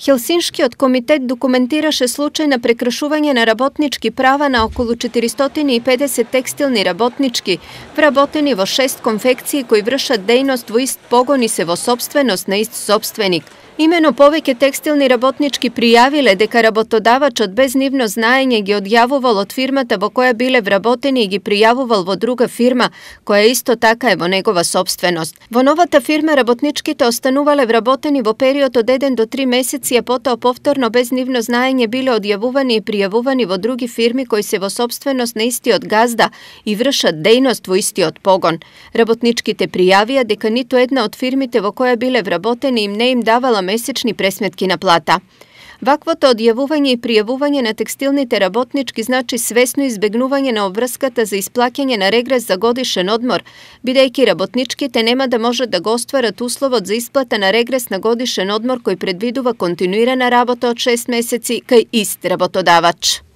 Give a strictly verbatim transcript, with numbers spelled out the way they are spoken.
Хелсиншкиот комитет документираше случај на прекршување на работнички права на околу четиристотини и педесет текстилни работнички, вработени во шест конфекции кои вршат дејност во ист погон и се во сопственост на ист сопственик. Имено повеќе текстилни работнички пријавиле дека работодавачот без нивно знаење ги одјавувал од фирмата во која биле вработени и ги пријавувал во друга фирма, која исто така е во негова сопственост. Во новата фирма работничките останувале вработени во период од еден до три месеци, а потоа повторно без нивно знаење биле одјавувани и пријавувани во други фирми кои се во сопственост на истиот газда и вршат дејност во истиот погон. Работничките пријавија дека ниту една од фирмите во која биле вработени им не им давала месечни пресметки на плата. Ваквото одјавување и пријавување на текстилните работнички значи свесно избегнување на обврската за исплаќање на регрес за годишен одмор, бидејќи работничките нема да можат да го остварат условот за исплата на регрес на годишен одмор кој предвидува континуирана работа од шест месеци кај ист работодавач.